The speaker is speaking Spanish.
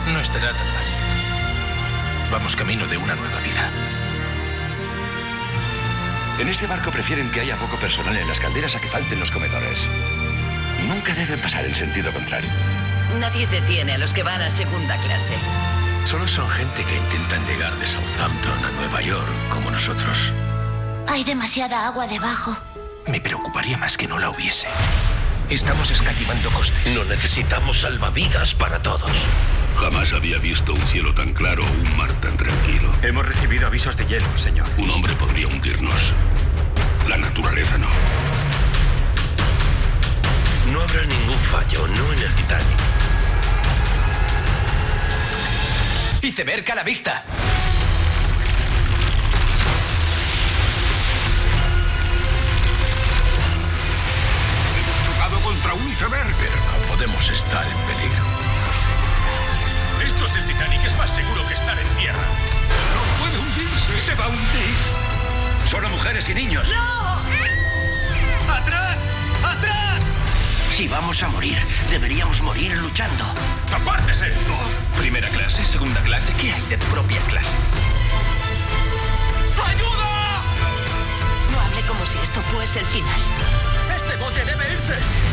No estará tan mal. Vamos camino de una nueva vida. En este barco prefieren que haya poco personal en las calderas a que falten los comedores. Nunca deben pasar en sentido contrario. Nadie detiene a los que van a segunda clase. Solo son gente que intentan llegar de Southampton a Nueva York, como nosotros. Hay demasiada agua debajo. Me preocuparía más que no la hubiese. Estamos escatimando costes. No necesitamos salvavidas para todos. Jamás había visto un cielo tan claro o un mar tan tranquilo. Hemos recibido avisos de hielo, señor. Un hombre podría hundirnos. La naturaleza no. No habrá ningún fallo, no en el Titanic. ¡Iceberg a la vista! Hemos chocado contra un iceberg. Pero no podemos estar en peligro. Esto es el Titanic, es más seguro que estar en tierra. No puede hundirse. ¡Se va a hundir! Solo mujeres y niños. ¡No! ¡Atrás! ¡Atrás! Si vamos a morir, deberíamos morir luchando. ¡Apártese! Primera clase, segunda clase, ¿qué hay de propia clase? ¡Ayuda! No hable como si esto fuese el final. ¡Este bote debe irse!